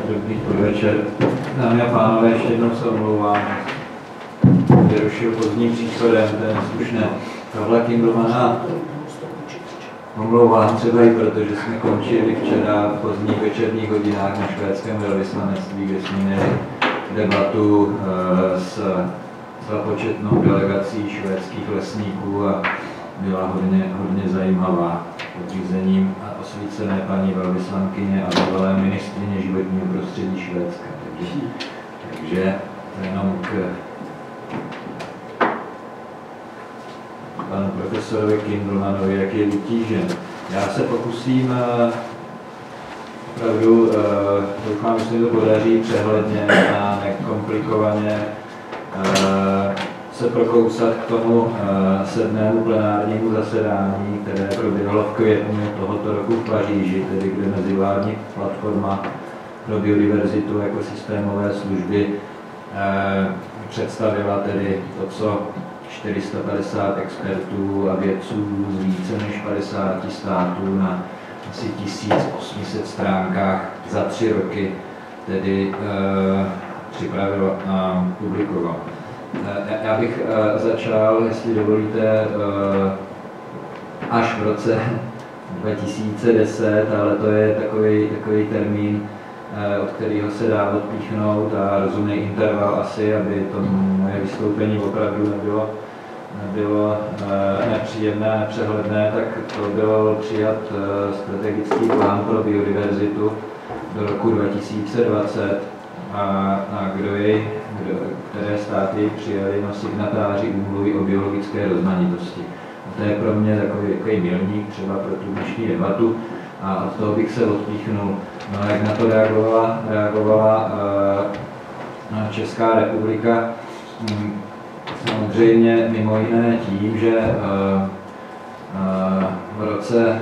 Dobrý podvečer. Dámy a pánové, ještě jednou se omlouvám. Vyrušil pozdním příchodem ten slušné Karla Kindlmana. Omlouvám třeba i proto, že jsme končili včera v pozdních večerních hodinách na švédském velvyslanectví, kde jsme měli debatu s početnou delegací švédských lesníků a byla hodně zajímavá pod řízením a osvícené paní velvyslankyně a bývalé ministryně životního prostředí Švédska. Takže jenom k panu profesorovi Kindlmanovi, jak je vytížen. Já se pokusím opravdu, doufám, že se mi to podaří přehledně a nekomplikovaně se prokousat k tomu 7. plenárnímu zasedání, které proběhlo v květnu tohoto roku v Paříži, tedy kde mezivládní platforma pro biodiverzitu jako systémové služby představila tedy to, co 450 expertů a vědců z více než 50 států na asi 1800 stránkách za 3 roky tedy připravilo a publikovalo. Já bych začal, jestli dovolíte, až v roce 2010, ale to je takový termín, od kterého se dá odpíchnout a rozumný interval asi, aby to moje vystoupení opravdu nebylo nepříjemné, nepřehledné, tak to byl přijat strategický plán pro biodiverzitu do roku 2020 a které státy přijali signatáři úmluvy o biologické rozmanitosti. A to je pro mě takový milník třeba pro tu dnešní debatu a od toho bych se odpíchnul. No, jak na to reagovala Česká republika, samozřejmě mimo jiné tím, že v roce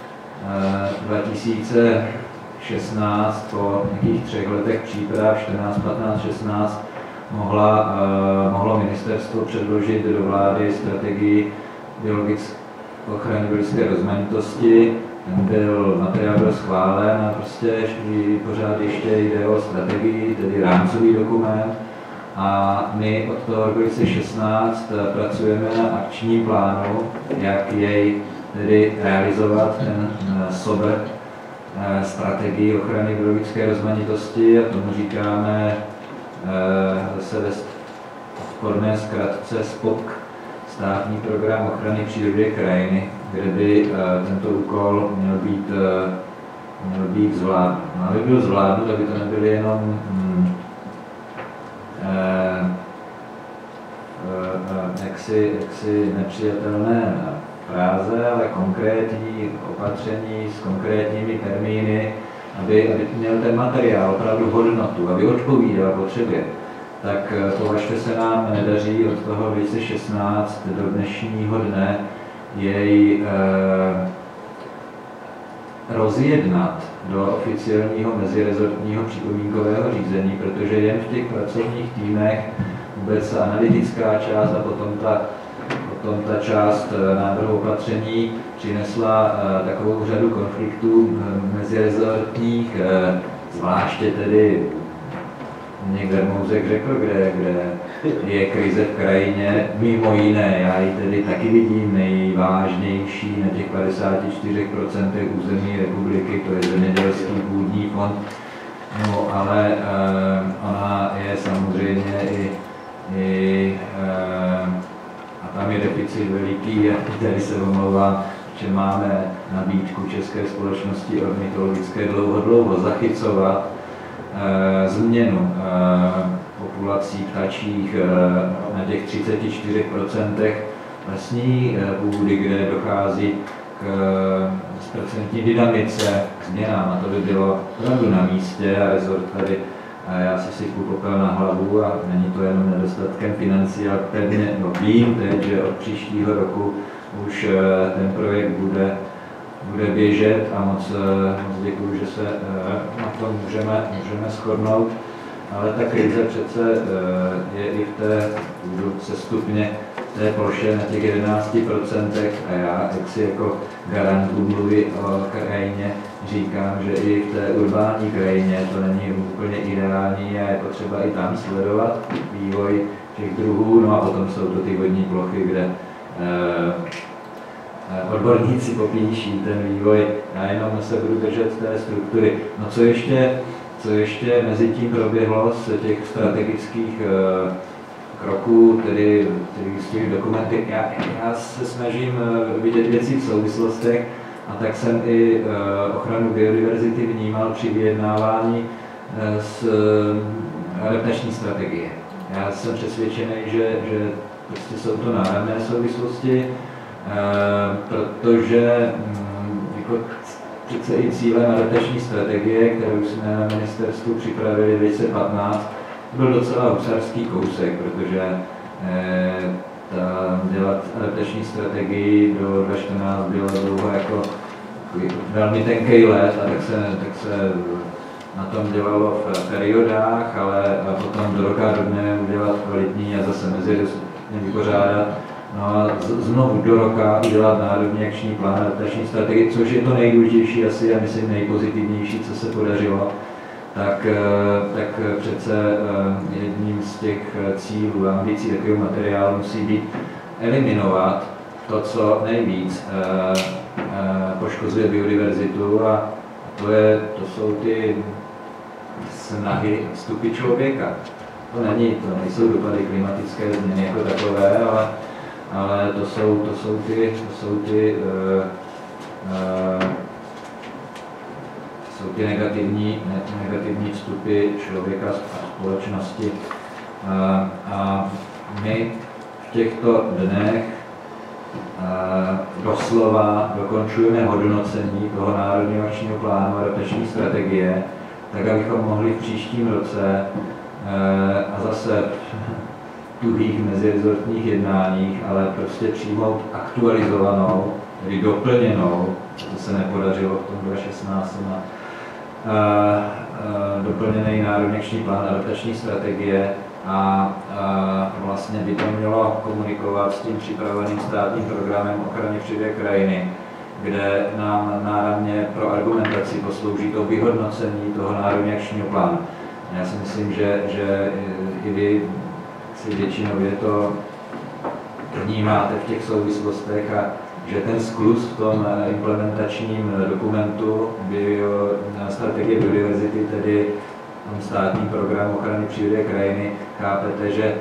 2016 po nějakých 3 letech příprav, 14, 15, 16, mohlo ministerstvo předložit do vlády strategii ochrany biologické rozmanitosti. Materiál byl schválen a prostě pořád ještě jde o strategii, tedy rámcový dokument. A my od toho roku 2016 pracujeme na akčním plánu, jak jej tedy realizovat, ten SOBR, strategii ochrany biologické rozmanitosti, a tomu říkáme zase ve odborné zkratce SPOK, Státní program ochrany přírody a krajiny, kde by tento úkol měl být zvládnut. Aby byl zvládnut, aby to nebyly jenom jaksi nepřijatelné fráze, ale konkrétní opatření s konkrétními termíny, aby měl ten materiál opravdu hodnotu, aby odpovídal potřebě. Tak považte se nám nedaří od toho 2016 do dnešního dne jej rozjednat do oficiálního mezirezortního připomínkového řízení, protože jen v těch pracovních týmech vůbec analytická část a potom ta část návrhu opatření přinesla takovou řadu konfliktů mezirezortních, zvláště tedy někde Mouzek řekl, kde je krize v krajině, mimo jiné, já ji tedy taky vidím nejvážnější na těch 54% území republiky, to je zemědělský půdní fond, no ale ona je samozřejmě a tam je deficit veliký, a tady se omlouvám, že máme nabídku české společnosti ornitologické dlouho zachycovat změnu populací ptačích na těch 34% lesní půdy, kde dochází k bezprecedentní dynamice, k změnám, a to by bylo opravdu na místě a rezort tady, já si sypu popel na hlavu a není to jenom nedostatkem financí, ale pevně vím teď, že od příštího roku už ten projekt bude běžet a moc děkuju, že se na tom můžeme shodnout. Ale ta krize přece je i v té sestupně té ploše na těch 11% a já, jak si jako garant úmluvy o krajině, říkám, že i v té urbání krajině to není úplně ideální a je potřeba i tam sledovat vývoj těch druhů. No a potom jsou to ty vodní plochy, kde odborníci popíší ten vývoj. Já jenom se budu držet té struktury. No co ještě mezi tím proběhlo z těch strategických kroků, tedy z těch dokumentů. Já se snažím vidět věci v souvislostech, a tak jsem i ochranu biodiverzity vnímal při vyjednávání z adaptační strategie. Já jsem přesvědčený, že prostě jsou to náramné souvislosti, protože jako přece i cílem adaptační strategie, kterou jsme na ministerstvu připravili v 2015, byl docela husarský kousek, protože dělat adaptační strategii do 2014 bylo dlouho jako velmi tenký let, a tak se na tom dělalo v periodách, ale potom do roka do dne udělat kvalitní a zase mezi vypořádat. No a znovu do roka udělat národní akční plán, adaptační strategii, což je to nejdůležitější asi a myslím nejpozitivnější, co se podařilo. Tak přece jedním z těch cílů a ambicí takového materiálu musí být eliminovat to, co nejvíc poškozuje biodiverzitu, a to jsou ty snahy vstupy člověka. To nejsou dopady klimatické změny jako takové, ale to jsou ty negativní vstupy člověka a společnosti. A my v těchto dnech doslova dokončujeme hodnocení toho národního akčního plánu a adaptační strategie, tak abychom mohli v příštím roce a zase v tuhých mezirezortních jednáních, ale prostě přijmout aktualizovanou, tedy doplněnou, to se nepodařilo v tom 2016, doplněný národní akční plán adaptační strategie, a vlastně by to mělo komunikovat s tím připraveným státním programem ochrany přírody krajiny, kde nám náramně pro argumentaci poslouží to vyhodnocení toho národního akčního plánu. Já si myslím, že i vy si většinově to vnímáte v těch souvislostech a že ten skluz v tom implementačním dokumentu strategie biodiverzity, tedy v tom státním programu ochrany přírody a krajiny, chápete, že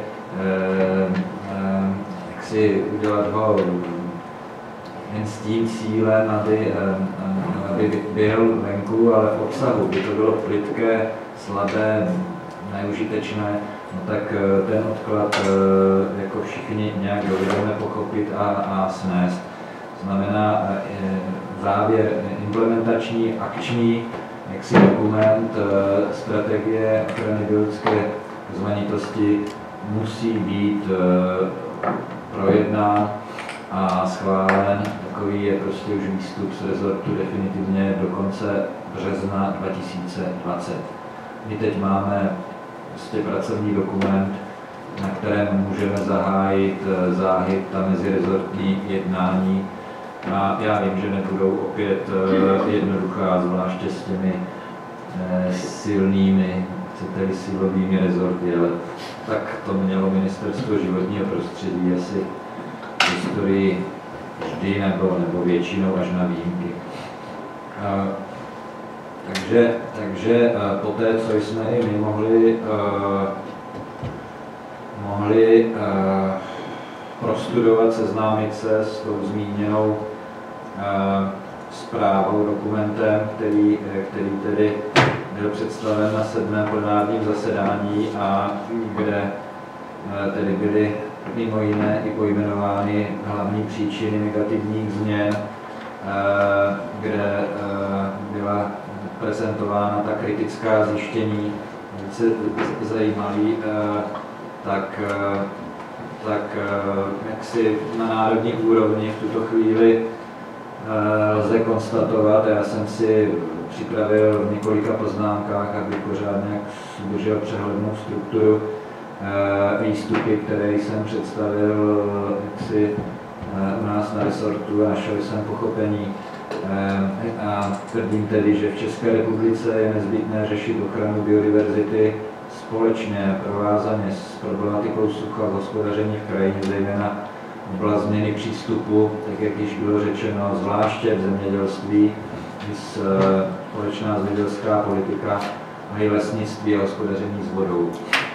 jak si udělat ho jen s tím cílem, aby byl venku, ale v obsahu by to bylo plytké, slabé, neužitečné, no tak ten odklad jako všichni nějak dovedeme pochopit a snést. Znamená závěr implementační, akční dokument strategie ochrany biologické rozmanitosti musí být projednán a schválen. Takový je prostě už výstup z rezortu definitivně do konce března 2020. My teď máme prostě pracovní dokument, na kterém můžeme zahájit záhy ta mezirezortní jednání. A já vím, že nebudou opět jednoduchá, zvláště s těmi silnými, chcete-li silovými rezorty, ale tak to mělo Ministerstvo životního prostředí asi v historii vždy nebo většinou až na výjimky. Takže poté, co jsme i my mohli prostudovat, seznámit se s tou zmíněnou zprávou, dokumentem, který tedy byl představen na 7. plenárním zasedání a kde tedy byly mimo jiné i pojmenovány hlavní příčiny negativních změn, kde byla prezentována ta kritická zjištění, velice zajímavý, tak jak si na národní úrovni v tuto chvíli lze konstatovat, já jsem si připravil v několika poznámkách, aby pořádně udržel přehlednou strukturu výstupy, které jsem představil jaksi u nás na resortu a našel jsem pochopení. A tvrdím tedy, že v České republice je nezbytné řešit ochranu biodiverzity společně, provázaně s problematikou sucha a hospodaření v krajině, zejména oblast změny přístupu, tak jak již bylo řečeno, zvláště v zemědělství, společná zemědělská politika a i lesnictví a hospodaření s vodou.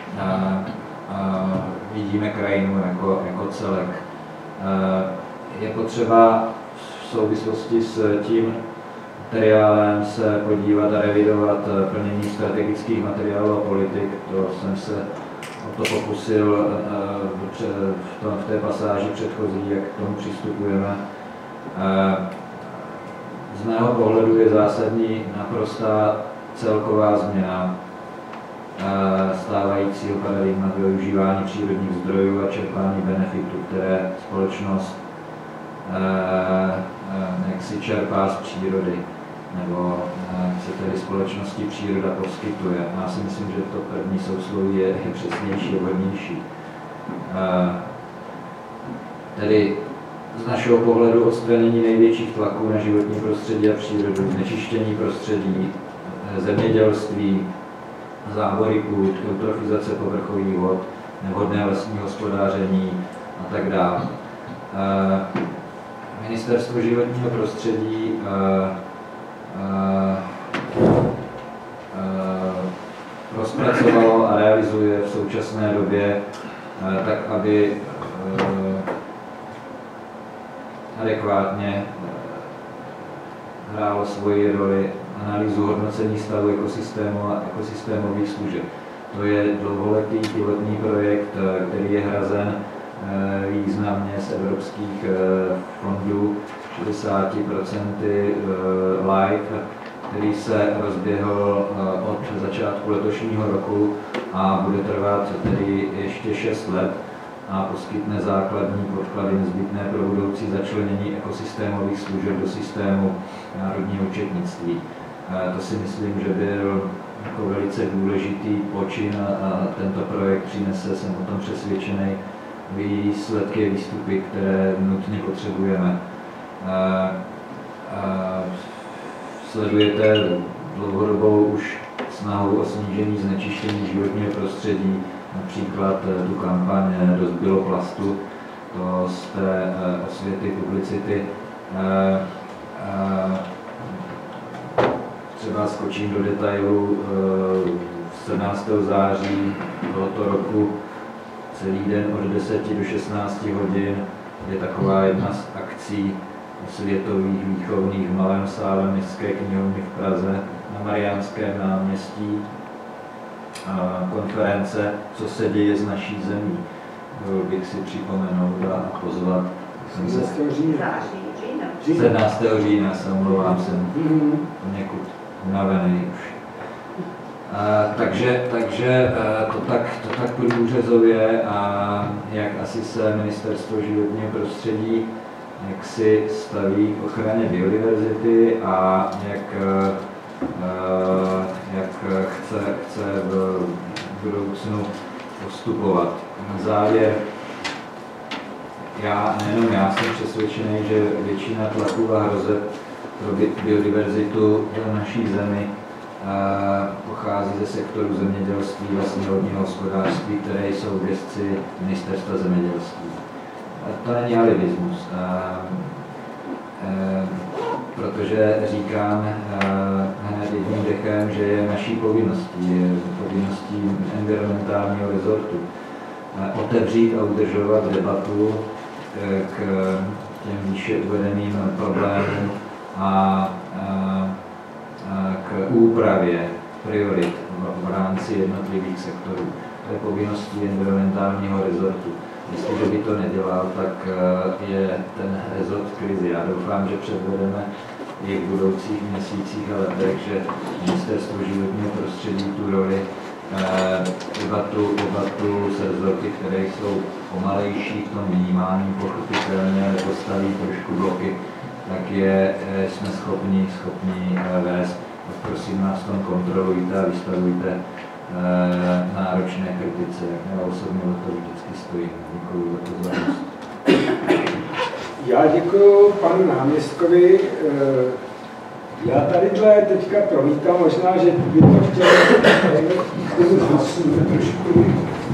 Vidíme krajinu jako celek. Je potřeba v souvislosti s tím materiálem se podívat a revidovat plnění strategických materiálů a politik. To jsem se o to pokusil v té pasáži předchozí, jak k tomu přistupujeme. Z mého pohledu je zásadní naprostá celková změna stávajícího paradigmatu využívání přírodních zdrojů a čerpání benefitů, které společnost jak si čerpá z přírody, nebo se tedy společnosti příroda poskytuje. Já si myslím, že to první sousloví je přesnější a vhodnější. Tedy z našeho pohledu odstranění největších tlaků na životní prostředí a přírodu, znečištění prostředí, zemědělství, zábory půd, eutrofizace povrchových vod, nevhodné lesní hospodáření a tak dále. Ministerstvo životního prostředí rozpracovalo a realizuje v současné době tak, aby adekvátně hrálo svoji roli analýzu hodnocení stavu ekosystému a ekosystémových služeb. To je dlouholetý pilotní projekt, který je hrazen významně z evropských fondů, 60% LIFE, který se rozběhl od začátku letošního roku a bude trvat tedy ještě 6 let a poskytne základní podklady nezbytné pro budoucí začlenění ekosystémových služeb do systému národního účetnictví. To si myslím, že byl jako velice důležitý počin a tento projekt přinese, jsem o tom přesvědčený, výsledky, výstupy, které nutně potřebujeme. Sledujete dlouhodobou už snahu o snížení znečištění životního prostředí, například tu kampaň Dost bylo plastu, to z té osvěty, publicity. Třeba skočím do detailu, 17. září tohoto roku celý den od 10 do 16 hodin je taková jedna z akcí světových výchovných v Malém sále Městské knihovny v Praze na Mariánském náměstí. Konference Co se děje z naší zemí. Dovolil bych si připomenout a pozvat. 17. října se omlouvám, jsem poněkud unavený už. Takže to tak průřezově a jak asi se Ministerstvo životního prostředí jak si staví k ochraně biodiverzity a jak chce v budoucnu postupovat. Na závěr, nejenom já jsem přesvědčený, že většina tlaků a hrozeb pro biodiverzitu v naší zemi pochází ze sektoru zemědělství, lesního hospodářství, které jsou v gesci Ministerstva zemědělství. To není alibismus, protože říkám hned jedním dechem, že je naší povinností environmentálního rezortu otevřít a udržovat debatu k těm výše uvedeným problémům a k úpravě priorit v rámci jednotlivých sektorů. To je povinností environmentálního rezortu. Jestliže by to nedělal, tak je ten rezort v krizi. Já doufám, že předvedeme i v budoucích měsících a letech, že Ministerstvo životního prostředí tu roli debatu s rezorty, které jsou pomalejší v tom vnímání, pochopitelně, ale postaví trošku bloky, tak jsme schopni vést. Tak prosím nás v tom kontrolujte a vystavujte náročné kritice. Já osobně o to vždycky stojím. Děkuji za pozornost. Já děkuji panu náměstkovi. Já tadyhle teďka promítám, možná, že by to chtěl trošku.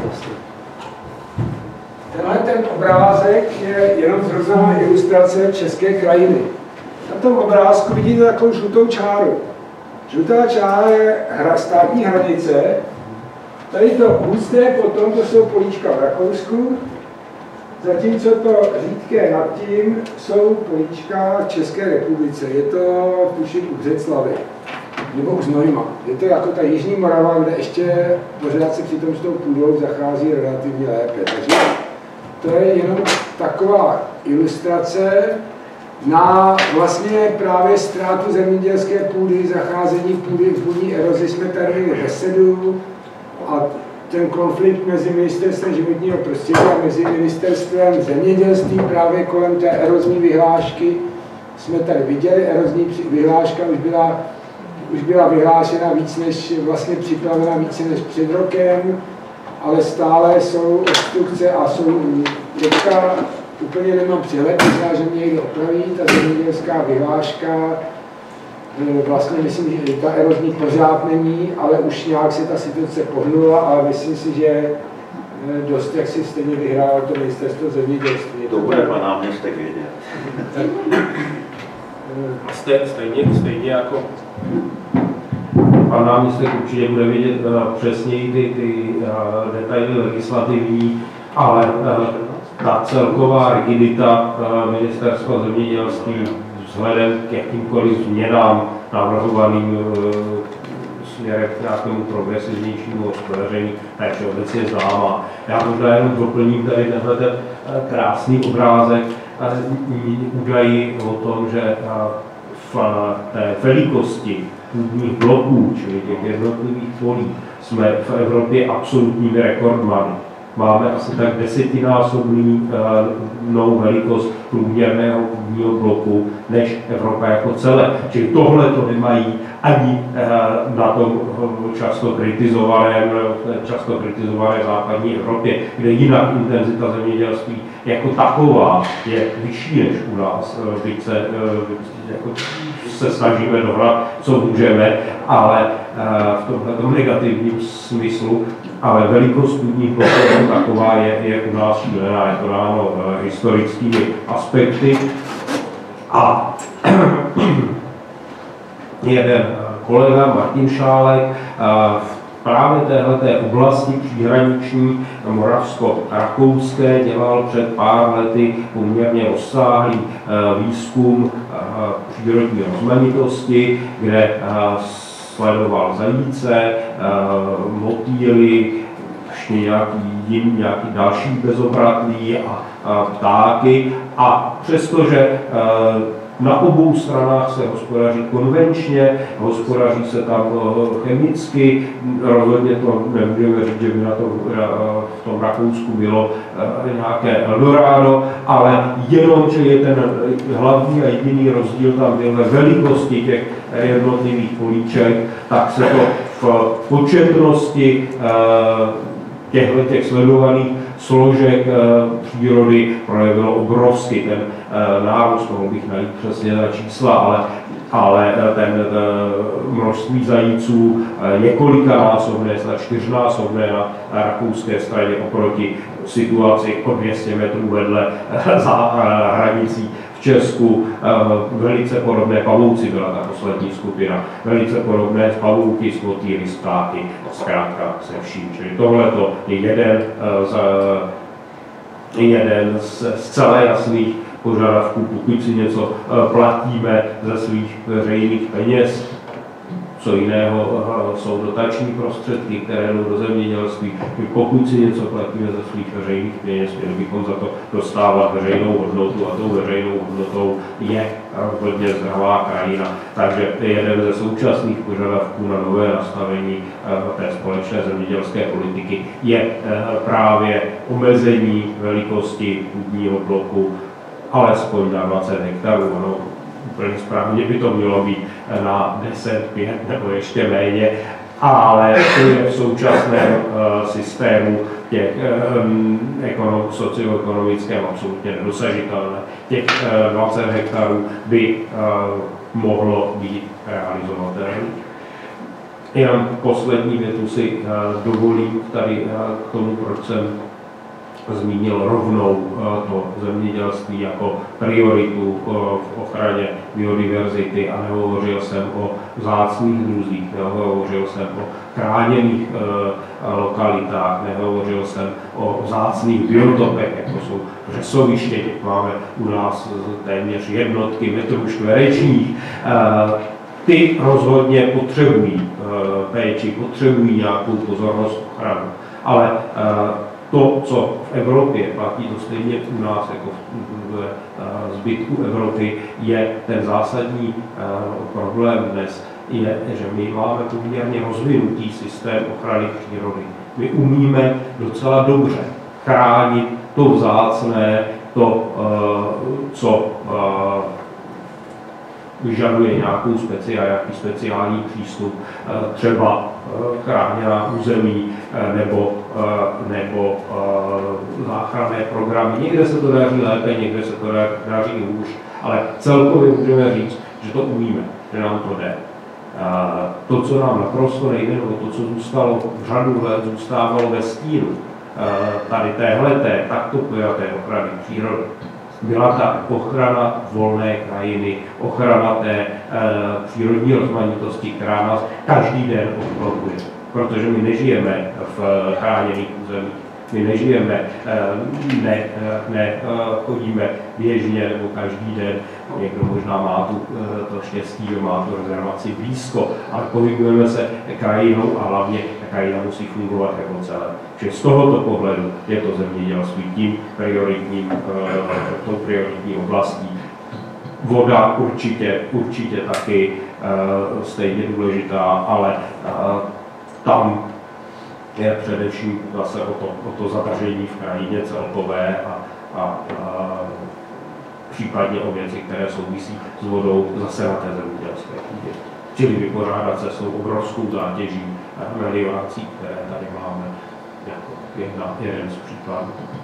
Tenhle ten obrázek je jenom zrozená ilustrace české krajiny. Na tom obrázku vidíte takovou žlutou čáru. Žlutá čára je státní hranice. Tady to husté potom, to jsou políčka v Rakousku. Zatímco to řídké nad tím jsou políčka v České republice. Je to tuším u Břeclavy, nebo u Znojma. Je to jako ta Jižní Morava, kde ještě pořád se přitom s tou půdou zachází relativně lépe. Takže to je jenom taková ilustrace na vlastně právě ztrátu zemědělské půdy, zacházení půdy, půdní erozi. Jsme tady měli besedu a ten konflikt mezi ministerstvem životního prostředí a mezi ministerstvem zemědělství právě kolem té erozní vyhlášky jsme tady viděli. Erozní vyhláška už byla vyhlášena víc než, vlastně připravena více než před rokem, ale stále jsou obstrukce a jsou teďka, úplně nemám přehled, možná, že mě někdo opraví, ta zemědělská vyhláška, vlastně myslím, že ta erozní pořád není, ale už nějak se ta situace pohnula, ale myslím si, že dost jak si stejně vyhrál to ministerstvo zemědělství. To bude pan náměstek vědět. Stejně jako pan náměstek určitě bude vědět přesněji ty detaily legislativní, ale ta celková rigidita ministerstva zemědělství vzhledem k jakýmkoliv změnám navrhovaným směrem k nějakému progresivnějšímu hospodaření, je všeobecně známá. Já možná jenom doplním tady tenhle krásný obrázek, údají o tom, že v té velikosti půdních bloků, čili těch jednotlivých polí, jsme v Evropě absolutními rekordmany. Máme asi tak desetinásobnou velikost průměrného půdního bloku než Evropa jako celé. Čili tohle to nemají ani na tom často kritizované západní Evropě, kde jinak intenzita zemědělství jako taková je vyšší než u nás. Byť se snažíme dohnat, co můžeme, ale v tomto negativním smyslu, ale velikost půdních bloků jako taková je u nás šílená, je to dáno historickými aspekty. A jeden kolega Martin Šálek právě téhleté oblasti příhraniční moravsko-rakouské dělal před pár lety poměrně rozsáhlý výzkum přírodní rozmanitosti, kde sledoval zajíce, motýly, ještě nějaký další bezobratlí a ptáky. A přestože na obou stranách se hospodaří konvenčně, hospodaří se tam chemicky, rozhodně to nemůžeme říct, že by v tom Rakousku bylo nějaké Eldorado, ale jenom, že je ten hlavní a jediný rozdíl tam byl ve velikosti těch jednotlivých políček, tak se to v početnosti těch sledovaných složek přírody projevilo obrovsky. Ten nárůst, mohl bych najít přesně ta čísla, ale ten množství zajíců několikanásobné, snad 4násobné na rakouské straně oproti situaci o 200 metrů vedle za hranicí v Česku. Velice podobné pavouci byla ta poslední skupina, velice podobné pavouky s motýly, s ptáky, zkrátka se vším. Čili tohleto je jeden z zcela jasných požadavků, pokud si něco platíme ze svých veřejných peněz. Co jiného jsou dotační prostředky, které jdou do zemědělství. Pokud si něco platíme ze svých veřejných peněz, měli bychom za to dostávat veřejnou hodnotu a tou veřejnou hodnotou je rozhodně zdravá krajina. Takže jeden ze současných požadavků na nové nastavení té společné zemědělské politiky je právě omezení velikosti půdního bloku alespoň na 20 hektarů. Úplně správně by to mělo být na 10, 5 nebo ještě méně. ale to je v současném systému těch socioekonomickém absolutně nedosažitelné. Těch 20 hektarů by mohlo být realizovatelných. Jenom poslední větu si dovolím tady k tomu, proč jsem zmínil rovnou to zemědělství jako prioritu v ochraně biodiverzity a nehovořil jsem o vzácných druzích, nehovořil jsem o chráněných lokalitách, nehovořil jsem o vzácných biotopech, jako jsou řesoviště, těch máme u nás téměř jednotky metrů čtverečních. Ty rozhodně potřebují péči, potřebují nějakou pozornost, ochranu, ale to, co v Evropě platí, to stejně u nás jako v zbytku Evropy, je ten zásadní problém dnes, je, že my máme poměrně rozvinutý systém ochrany přírody. My umíme docela dobře chránit to vzácné, to, co vyžaduje nějaký speciální přístup, třeba chráněná území nebo záchranné programy. Někde se to daří lépe, někde se to daří hůř, ale celkově můžeme říct, že to umíme, že nám to jde. To, co nám naprosto nejde, nebo to, co zůstalo řadu let, zůstávalo ve stínu tady téhleté, takto pojaté ochrany přírody, byla ta ochrana volné krajiny, ochrana té přírodní rozmanitosti, která nás každý den obklopuje. Protože my nežijeme v chráněných územích, my nežijeme, chodíme běžně nebo každý den, někdo možná má to štěstí, že má tu rezervaci blízko, ale pohybujeme se krajinou a hlavně krajina musí fungovat jako celé. Čili z tohoto pohledu je to zemědělství tím tou prioritní oblastí. Voda určitě taky stejně důležitá, ale tam je především zase o to zadržení v krajině celkové a případně o věci, které souvisí s vodou zase na té zemědělské půdě. Čili vypořádat se s tou obrovskou zátěží meliorací, které tady máme jako jeden z příkladů.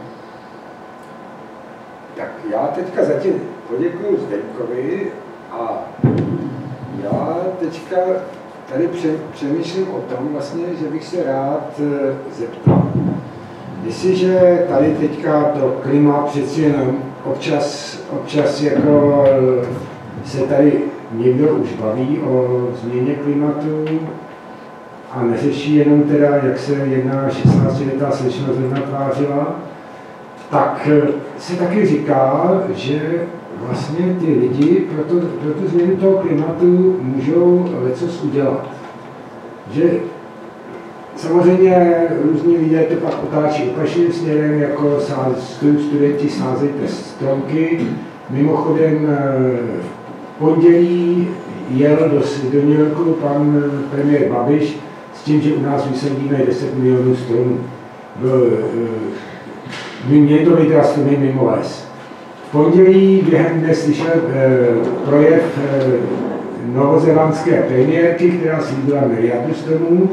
Tak já teďka zatím poděkuju Zdeňkovi a já teďka tady přemýšlím o tom vlastně, že bych se rád zeptal. Jestliže tady teďka to klima přeci jenom občas jako se tady někdo už baví o změně klimatu a neřeší jenom teda, jak se jedna 16letá slečna zrovna tvářila, tak se taky říká, že vlastně ty lidi pro tu změnu toho klimatu můžou lecos udělat. Že samozřejmě různí lidé to pak otáčí opačným směrem, jako studenti sázejte stromky. Mimochodem v pondělí jel do New Yorku pan premiér Babiš s tím, že u nás vysadíme 10 milionů stromů. Mě to vydrastuje mimo les. V pondělí během dne slyšel projev novozélandské premiérky, která slíbila miliardu stromů.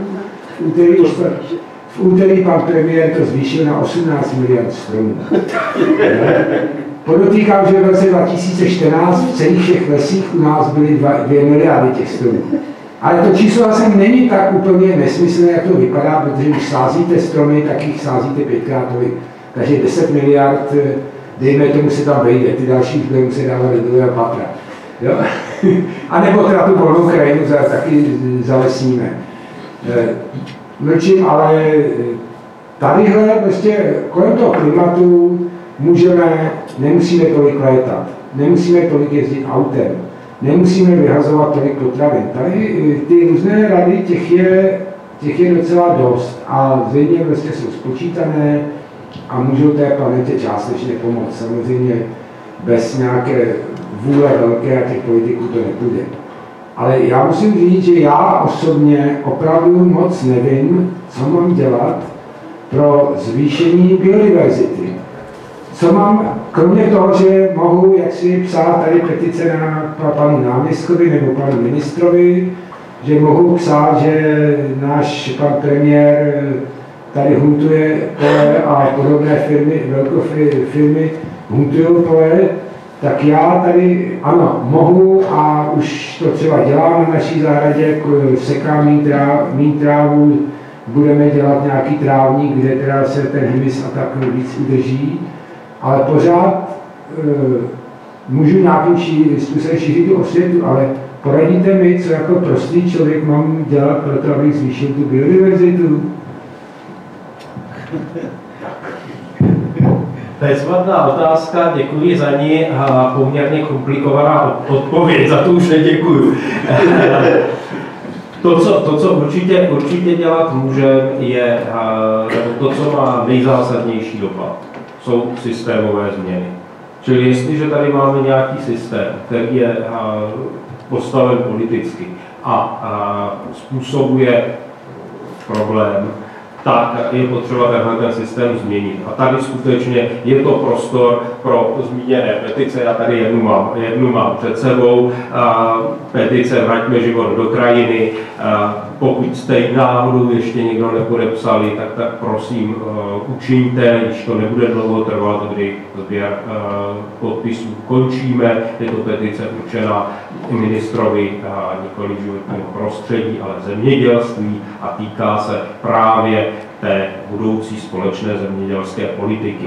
V úterý pan premiér to zvýšil na 18 miliard stromů. Podotýkám, že v roce 2014 v celých všech lesích u nás byly 2 miliardy těch stromů. Ale to číslo asi není tak úplně nesmyslné, jak to vypadá, protože když sázíte stromy, tak jich sázíte 5krát tolik. Takže 10 miliard, dejme tomu, se tam vejde, ty další už budeme muset dávat do druhého patra. Jo? A nebo teda tu volnou krajinu taky zalesníme. Mlčím, ale tadyhle prostě kolem toho klimatu nemusíme tolik létat, nemusíme tolik jezdit autem, nemusíme vyhazovat tolik potravin. Tady ty různé rady, těch je docela dost a zřejmě prostě jsou spočítané a můžou té planetě částečně pomoct. Samozřejmě bez nějaké vůle velké a těch politiků to nepůjde. Ale já musím říct, že já osobně opravdu moc nevím, co mám dělat pro zvýšení biodiverzity. Co mám, kromě toho, že mohu jaksi psát tady petice na panu náměstkovi nebo panu ministrovi, že mohou psát, že náš pan premiér tady huntuje pole a podobné firmy, velkofirmy huntují pole, tak já tady, ano, mohu a už to třeba dělám na naší zahradě, sekám mín trávu, budeme dělat nějaký trávník, kde teda se ten hmyz a tak víc udrží, ale pořád můžu nějakým způsobem šířit tu osvětu, ale poradíte mi, co jako prostý člověk mám dělat pro to, abych zvýšil tu biodiverzitu? To je svatná otázka, děkuji za ní a poměrně komplikovaná odpověď, za to už neděkuju. To, co určitě dělat může, je to, co má nejzásadnější dopad, jsou systémové změny. Čili jestliže tady máme nějaký systém, který je postaven politicky a způsobuje problém, tak je potřeba tenhle ten systém změnit. A tady skutečně je to prostor pro zmíněné petice. Já tady jednu mám před sebou. Petice Vraťme život do krajiny. Pokud jste ji náhodou ještě někdo nepodepsali, tak prosím učiňte, když to nebude dlouho trvat, kdy sběr podpisů končíme. Je to petice určená ministrovi nikoli životního prostředí, ale zemědělství a týká se právě té budoucí společné zemědělské politiky.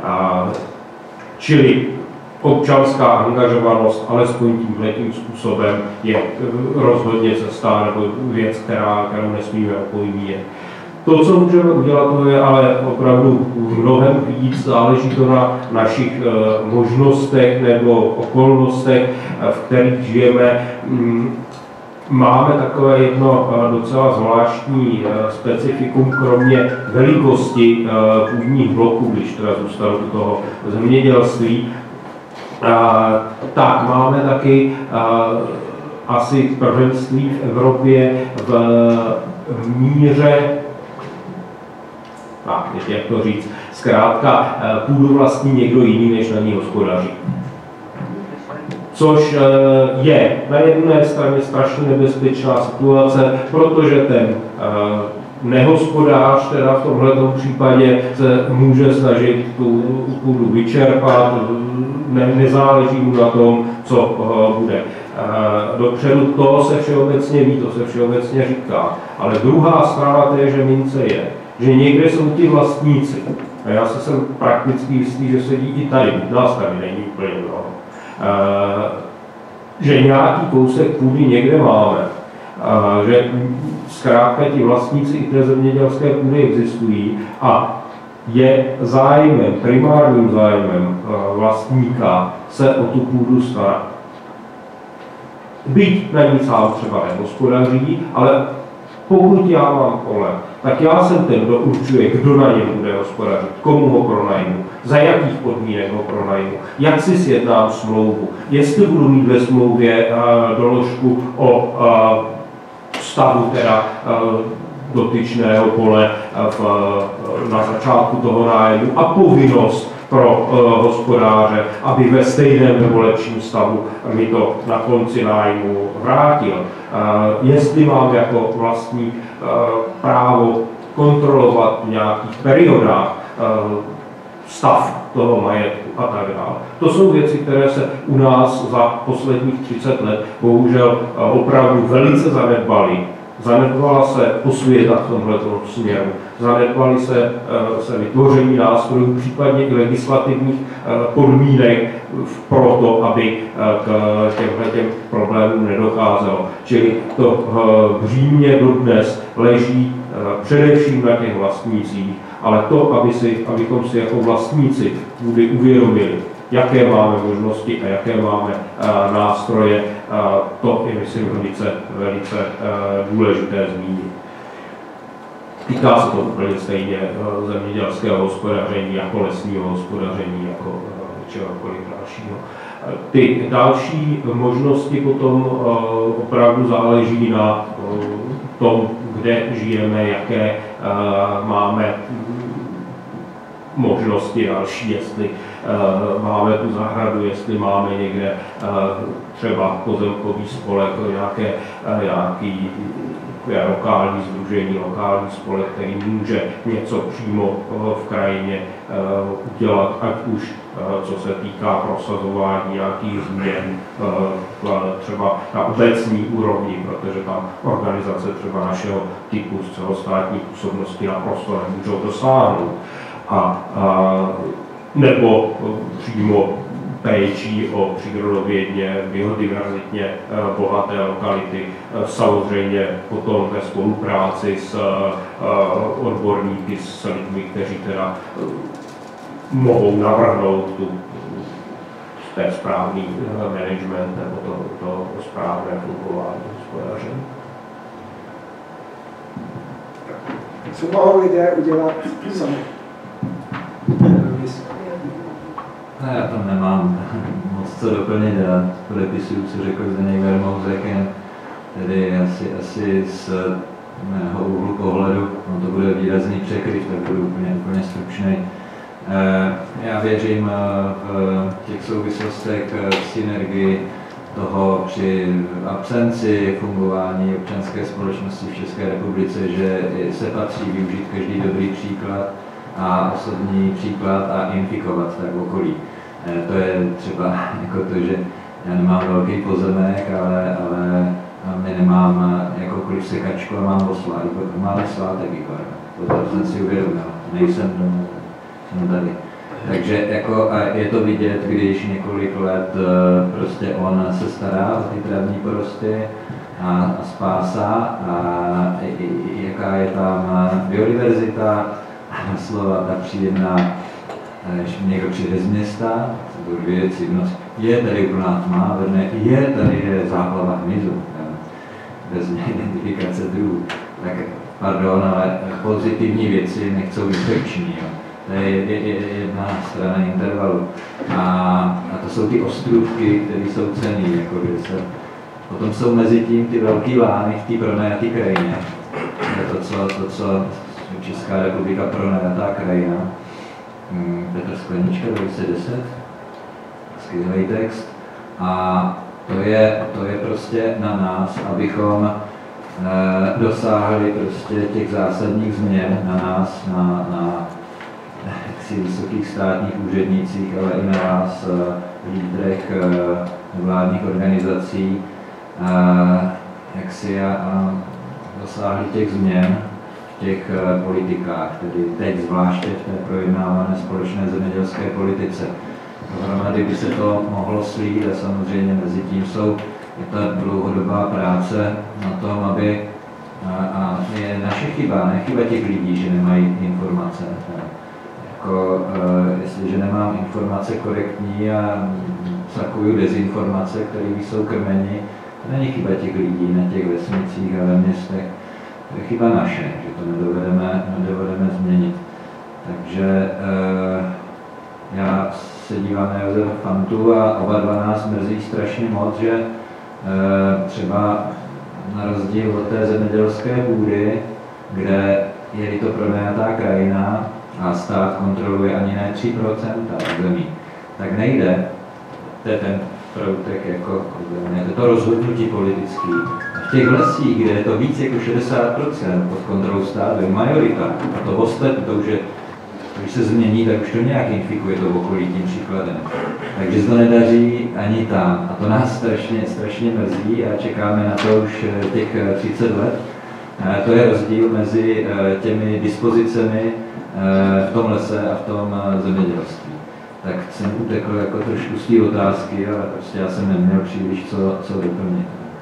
Čili občanská angažovanost, alespoň tímhletím způsobem, je rozhodně cesta nebo věc, kterou nesmíme opomíjet. To, co můžeme udělat, to je ale opravdu mnohem víc, záleží to na našich možnostech nebo okolnostech, v kterých žijeme. Máme takové jedno docela zvláštní specifikum, kromě velikosti půdních bloků, když teda zůstanu u toho zemědělství, tak máme taky asi prvenství v Evropě v míře, jak to říct, zkrátka půdu vlastní někdo jiný, než na ní hospodaří. Což je na jedné straně strašně nebezpečná situace, protože ten nehospodář teda v tomto případě se může snažit tu půdu vyčerpat, nezáleží mu na tom, co bude dopředu. To se všeobecně ví, to se všeobecně říká. Ale druhá strana téže mince je, že někde jsou ti vlastníci. A já se jsem prakticky jistý, že sedí i tady, nás tady není úplně mnoho. Že nějaký kousek půdy někde máme, že zkrátka ti vlastníci i té zemědělské půdy existují a je zájmem, primárním zájmem vlastníka se o tu půdu starat. Byť na ní sám třeba nehospodaří, ale pokud já mám pole, tak já jsem ten, kdo určuje, kdo na něm bude hospodařit, komu ho pronajmu, za jakých podmínek ho pronajmu, jak si sjednám smlouvu, jestli budu mít ve smlouvě doložku o stavu teda dotyčného pole na začátku toho nájmu a povinnost pro hospodáře, aby ve stejném nebo lepším stavu mi to na konci nájmu vrátil. Jestli mám jako vlastník právo kontrolovat v nějakých periodách stav toho majetku a tak dále. To jsou věci, které se u nás za posledních 30 let bohužel opravdu velice zanedbaly. Zanedbala se osvěta v tomto směru, zanedbaly se vytvoření nástrojů, případně i legislativních podmínek pro to, aby k těm problémům nedocházelo. Čili to břímě dodnes leží především na těch vlastnících, ale to, abychom si jako vlastníci půdy uvědomili, jaké máme možnosti a jaké máme nástroje, to je, myslím, velice důležité zmínit. Týká se to úplně stejně zemědělského hospodaření, jako lesního hospodaření, jako čehokoliv dalšího. Ty další možnosti potom opravdu záleží na tom, kde žijeme, jaké máme možnosti další, jestli máme tu zahradu, jestli máme někde třeba pozemkový spolek, nějaký lokální sdružení, lokální spolek, který může něco přímo v krajině udělat, ať už co se týká prosazování nějakých změn třeba na obecní úrovni, protože tam organizace třeba našeho typu z celostátní působnosti naprosto nemůžou dosáhnout. Nebo přímo péčí o přírodovědně, biodiverzitně bohaté lokality, samozřejmě potom ve spolupráci s odborníky, s lidmi, kteří teda mohou navrhnout ten správný management nebo to správné fungování hospodaření. Co mohou lidé udělat sami? Já tam nemám moc co doplnit, já podepisuju, co řekl Zdeněk Vermouzek, tedy asi z mého úhlu pohledu, no to bude výrazný překryv, tak budu úplně stručný. Já věřím v těch souvislostech, synergii toho při absenci fungování občanské společnosti v České republice, že se patří využít každý dobrý příklad a osobní příklad a infikovat tak okolí. To je třeba jako to, že já nemám velký pozemek, ale my nemám jakoukoliv sekačku a mám oslá, máme svátek, to jsem si uvědomil, nejsem tady. Takže jako, je to vidět, když několik let prostě on se stará o ty travní porosty a spásá, a jaká je tam biodiverzita, slova ta příjemná, když někdo přijde z města, to budou dvě věci, je tady úplná tma, tady je záplava hmyzu, bez identifikace druhů, tak pardon, ale pozitivní věci nechcou infekční. To je jedna strana intervalu. A to jsou ty ostrůvky, které jsou cenný. Jako potom jsou mezi tím ty velký lány v té pronajatý krajině. To, co Česká republika pronajatá krajina. Petr Sklenička 2010. Skvělý text. A to je prostě na nás, abychom dosáhli prostě těch zásadních změn na nás, na vysokých státních úřednících, ale i na vás, lídrech vládních organizací, jak si dosáhli těch změn v těch politikách, tedy teď zvláště v té projednávané společné zemědělské politice. Dohromady by se to mohlo slít a samozřejmě mezi tím je ta dlouhodobá práce na tom, aby a je naše chyba, ne chyba těch lidí, že nemají informace. Jako, jestliže nemám informace korektní a sakuju dezinformace, které jsou krmeni, to není chyba těch lidí na těch vesnicích a ve městech. To je chyba naše, že to nedovedeme změnit. Takže já se dívám na Josefa Fantu a oba dva nás mrzí strašně moc, že třeba na rozdíl od té zemědělské půdy, kde je to pronajatá krajina a stát kontroluje ani ne 3% zemí, tak nejde ten proutek jako to rozhodnutí politický. A v těch lesích, kde je to víc jako 60% pod kontrolou státu, je majorita, a to ostatní, to už je, když se změní, tak už to nějak infikuje to okolí tím příkladem. Takže se to nedaří ani tam. A to nás strašně mrzí a čekáme na to už těch 30 let. To je rozdíl mezi těmi dispozicemi v tom lese a v tom zemědělství. Tak jsem utekl jako trošku z té otázky, ale prostě já jsem neměl příliš co doplnit.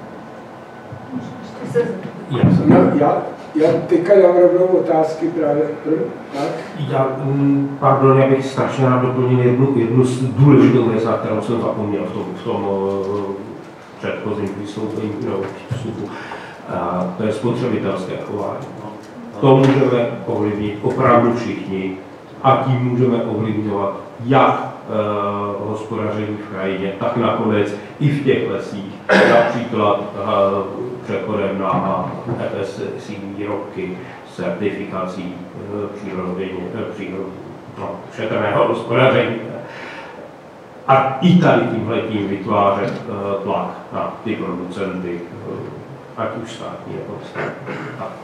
Já teďka dám rovnou otázky právě. Tak? Já bych strašně rád doplnil jednu důležitou věc, na kterou jsem zapomněl v tom předchozím vystoupení vstupu. To je spotřebitelské chování. To můžeme ovlivnit opravdu všichni a tím můžeme ovlivňovat jak hospodaření v krajině, tak nakonec i v těch lesích, například přechodem na FSC výrobky, certifikací šetrného hospodaření a i tady tímhletím vytvářet tlak na ty producenty, ať už státní nebo státní.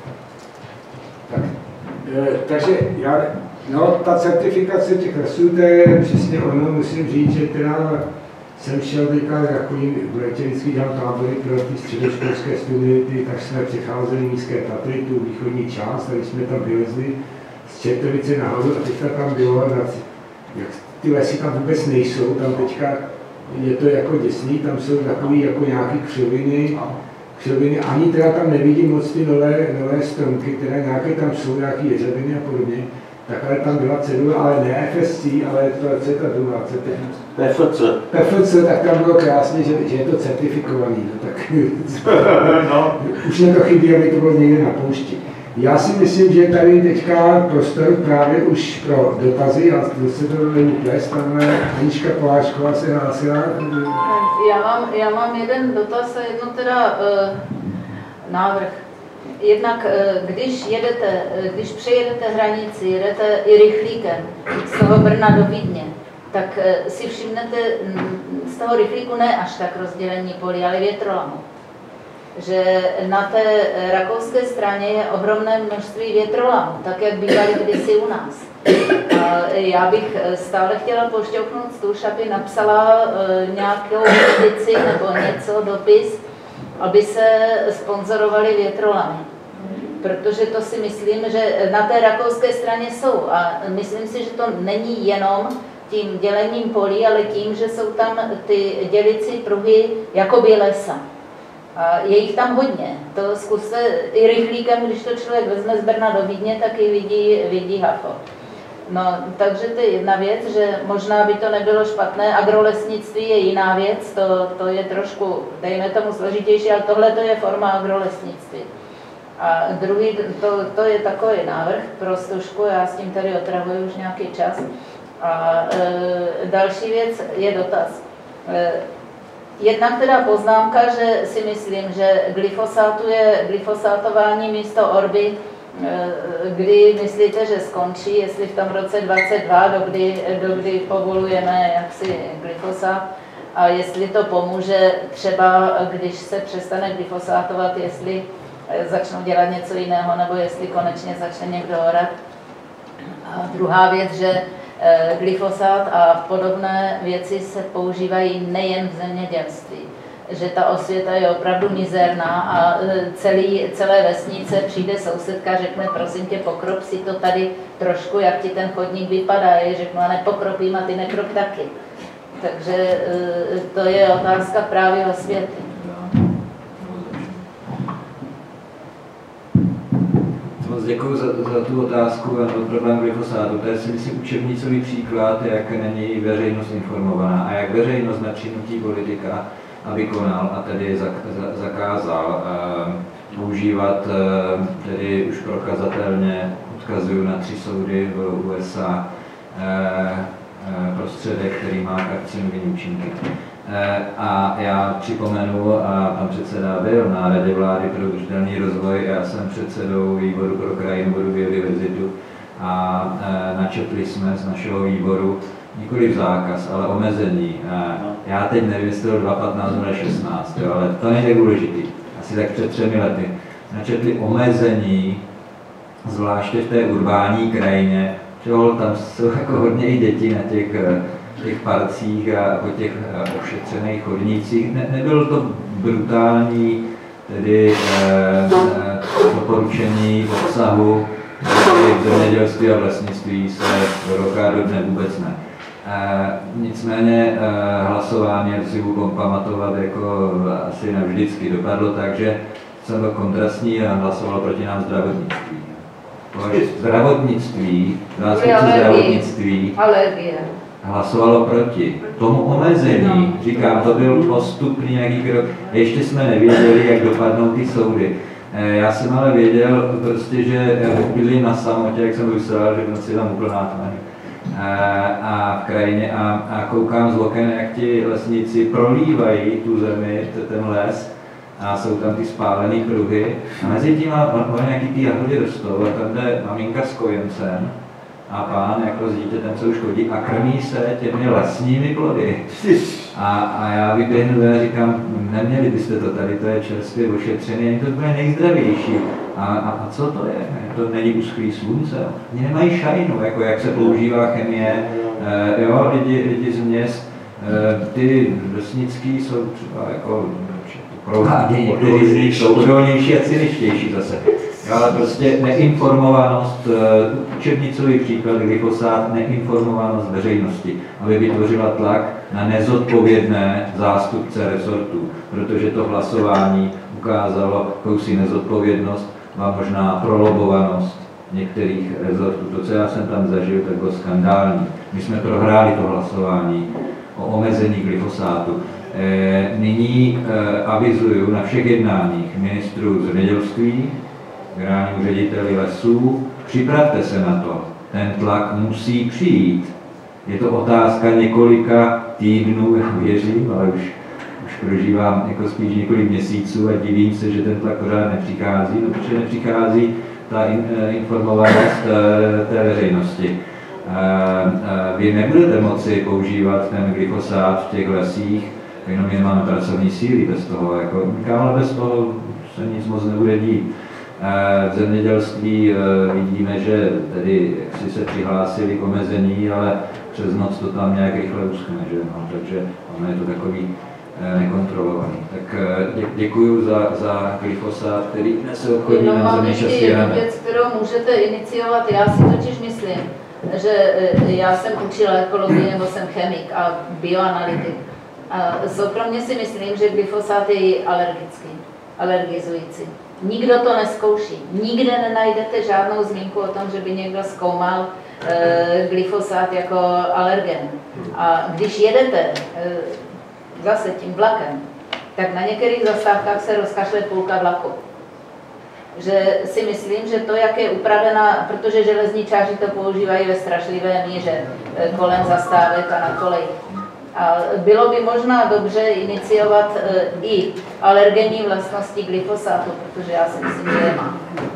Takže ta certifikace těch lesů, to je přesně ono, musím říct, že teda jsem šel teďka takovým, v létě vždycky dělal tábory pro ty středoškolské studenty, tak jsme přecházeli nízké Tatry, tu východní část, a když jsme tam vylezli z Čertovice nahoru, a teďka tam bylo, jak ty lesy tam vůbec nejsou, tam teďka je to jako děsný, tam jsou takový jako nějaký křoviny, ani teda tam nevidím moc ty nové stromky, které nějaké tam jsou, nějaké jeřabiny a podobně. Tak ale tam byla cedule, ale ne FSC, ale to je ta druhá PFC, tak tam bylo krásně, že je to certifikovaný. No, tak no. Už mě to chybí, aby to bylo někde na poušti. Já si myslím, že tady teďka prostor právě už pro dotazy, a se to není ples, tam Anička Polášková se hlásila. Já mám jeden dotaz a jedno teda návrh. Jednak, když přejedete hranici, jedete i rychlíkem z toho Brna do Vídně, tak si všimnete z toho rychlíku ne až tak rozdělení polí, ale větrolamu. Že na té rakouské straně je ohromné množství větrolamů, tak jak bývaly kdysi u nás. Já bych stále chtěla pošťouchnout stůž, aby napsala nějakou petici nebo něco, dopis, aby se sponzorovaly větrolamy. Protože to si myslím, že na té rakouské straně jsou. A myslím si, že to není jenom tím dělením polí, ale tím, že jsou tam ty dělicí pruhy jakoby lesa. A je jich tam hodně. To zkuste i rychlíkem, když to člověk vezme z Brna do Vídně, tak i vidí hafo. No, takže to je jedna věc, že možná by to nebylo špatné. Agrolesnictví je jiná věc, to je trošku, dejme tomu, složitější, ale tohle to je forma agrolesnictví. A druhý, to je takový návrh pro Stužku, já s tím tady otravuji už nějaký čas. A další věc je dotaz. Jednak teda poznámka, že si myslím, že glyfosátování místo orby, kdy myslíte, že skončí, jestli v tom roce 2022, dokdy povolujeme jaksi glyfosát, a jestli to pomůže třeba, když se přestane glyfosátovat, jestli začnou dělat něco jiného, nebo jestli konečně začne někdo orat. A druhá věc, že glyfosát a podobné věci se používají nejen v zemědělství. Že ta osvěta je opravdu mizerná a celé vesnice přijde sousedka, řekne, prosím tě, pokrop si to tady trošku, jak ti ten chodník vypadá. Já řeknu, a nepokropím a ty nekrop taky. Takže to je otázka právě osvěty. Děkuji za tu otázku a problém glyfosátu. To je si myslím učebnicový příklad, jak není veřejnost informovaná a jak veřejnost na činutí politika aby konal a tedy zakázal používat, tedy už prokazatelně odkazuju na 3 soudy v USA, prostředek, který má karcinogenní účinky. A já připomenu, a pan předseda byl na Radě vlády pro udržitelný rozvoj, já jsem předsedou výboru pro krajinu, vodu, biodiverzitu a načetli jsme z našeho výboru nikoliv zákaz, ale omezení. Já teď nevím, jestli to 2015 nebo 2016, ale to není tak důležitý. Asi tak před 3 lety. Načetli omezení, zvláště v té urbání krajině, že tam jsou jako hodně i děti na těch parcích a po těch ošetřených chodnících. Nebylo to brutální tedy doporučení obsahu, v zemědělství a v lesnictví se do roka do dne vůbec ne. Nicméně hlasování, jak si budu pamatovat, jako asi navždycky dopadlo tak, že jsem byl kontrastní a hlasoval proti nám zdravotnictví. Zdravotnictví, zdravotnictví hlasovalo proti tomu omezení. Říkám, to byl postupný nějaký krok. Ještě jsme nevěděli, jak dopadnou ty soudy. Já jsem ale věděl prostě, že byli na samotě, jak jsem vysel, že v noci tam úplná tma. A v krajině a koukám z oken, jak ti lesníci prolívají tu zemi, ten les, a jsou tam ty spálené pruhy. A mezi tím nějaký ty jahody rostou a tam jde maminka s kojencem a pán jako s dítětem, co už chodí a krmí se těmi lesními plody. A já vyběhnu a říkám, neměli byste to tady, to je čerstvě ošetřené, to bude nejzdravější. A co to je? To není uschlý slunce. Oni nemají šajnu, jako jak se používá chemie. Jo, lidi z měst, ty vesnický jsou třeba jako provádění, některý z nich jsou odolnější a cyničtější zase. Jo, ale prostě neinformovanost, učebnicový příklad glyfosát, neinformovanost veřejnosti, aby vytvořila tlak na nezodpovědné zástupce resortů, protože to hlasování ukázalo jakousi nezodpovědnost a možná prolobovanost některých rezortů. To, co já jsem tam zažil, tak bylo skandální. My jsme prohráli to hlasování o omezení glyfosátu. Nyní avizuju na všech jednáních ministrů zemědělství, generálnímu řediteli lesů, připravte se na to. Ten tlak musí přijít. Je to otázka několika týdnů, já věřím, ale už prožívám jako spíš několik měsíců a divím se, že ten tlak pořád nepřichází, no, protože nepřichází ta informovanost té veřejnosti. Vy nebudete moci používat ten glyfosát v těch lesích, jenom jen máme pracovní síly bez toho, jako, ale bez toho se nic moc nebude dít. V zemědělství vidíme, že tedy si se přihlásili k omezení, ale přes noc to tam nějak rychle uschne, že? No, takže ono je to takový nekontrolovaný. Tak děkuji za glyfosát, který nese obchodní na země časí. Ještě jednu věc, kterou můžete iniciovat. Já si totiž myslím, že já jsem učila ekologii nebo jsem chemik a bioanalytik. A soukromně si myslím, že glyfosát je alergizující. Nikdo to neskouší. Nikde nenajdete žádnou zmínku o tom, že by někdo zkoumal glyfosát jako alergen. A když jedete zase tím vlakem, tak na některých zastávkách se rozkašle půlka vlaku. Že si myslím, že to, jak je upravená, protože železničáři to používají ve strašlivé míře kolem zastávek a na koleji. A bylo by možná dobře iniciovat i alergenní vlastnosti glyfosátu, protože já si myslím, že je má.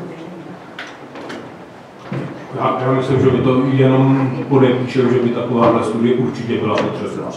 Já myslím, že by to jenom podepíšel, že by takováhle studie určitě byla potřebná.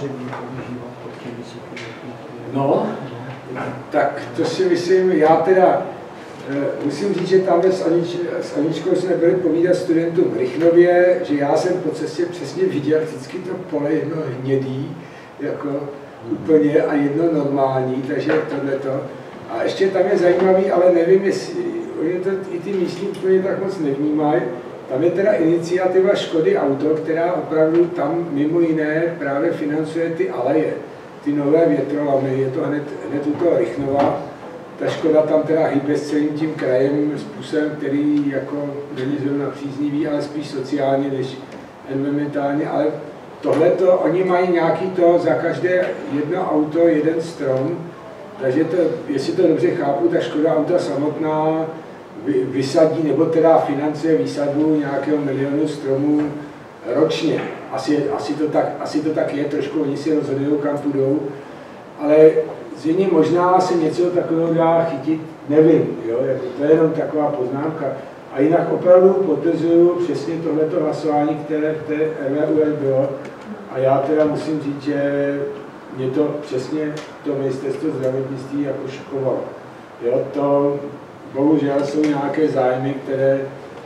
No, tak to si myslím, já teda musím říct, že tam s Aničkou jsme byli povídat studentům v Rychnově, že já jsem po cestě přesně viděl vždycky to pole jedno hnědý, jako úplně a jedno normální, takže tohleto. A ještě tam je zajímavý, ale nevím, jestli oni to i ty místní úplně tak moc nevnímají. Tam je teda iniciativa Škody Auto, která opravdu tam mimo jiné právě financuje ty aleje, ty nové větrolamy, je to hned u toho Rychnova. Ta Škoda tam teda hýbe s celým tím krajem způsobem, který jako není zrovna příznivý, ale spíš sociálně než environmentálně, ale tohleto, oni mají nějaký to za každé jedno auto, jeden strom, takže to, jestli to dobře chápu, ta Škoda Auta samotná vysadí, nebo teda financuje výsadu nějakého 1 milionu stromů ročně. Asi to tak je, trošku oni si rozhodují, kam půjdou, ale zřejmě možná se něco takového dá chytit, nevím, jo? Jako to je jenom taková poznámka. A jinak opravdu potvrzuju přesně tohleto hlasování, které v té EVUS bylo. A já teda musím říct, že mě to přesně to ministerstvo zdravotnictví jako šokovalo. Jo, to bohužel jsou nějaké zájmy, které...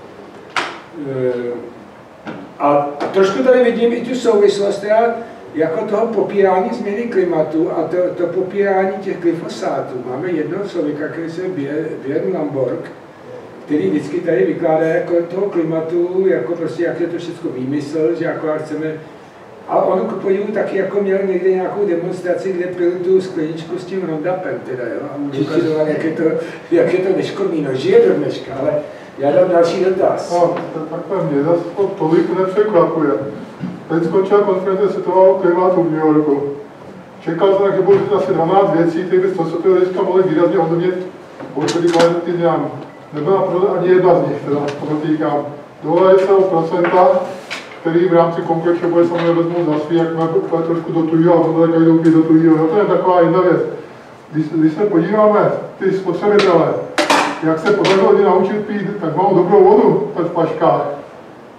A trošku tady vidím i tu souvislost, teda jako toho popírání změny klimatu a to popírání těch glyfosátů. Máme jednoho člověka, který se Björn Lomborg, který vždycky tady vykládá jako toho klimatu, jako prostě jak je to všechno výmysl, že jako chceme... A on ku podivu taky jako měl někde nějakou demonstraci, kde pil tu skleničku s tím Roundupem, teda, jo, a mu ukazoval, jak je to neškodný, no žije do dneška, ale já dám další dotaz. No, takhle mě zase to tolik nepřekvapuje. Teď skončila konference světového klimatu v New Yorku. Čekal jsem, že budou asi 12 věcí, které by to teďka mohly výrazně ovlivnit určitý kvalitní dňám. Nebyla proto ani jedna z nich, teda podotýkám. Dovolili se o procenta, který v rámci konkurence bude samozřejmě vezmou za svý, jak má trošku dotují a potom také dotují. No to je taková jedna věc. Když se podíváme ty spotřebitele, jak se podařilo lidi naučit pít takzvanou dobrou vodu v flaškách,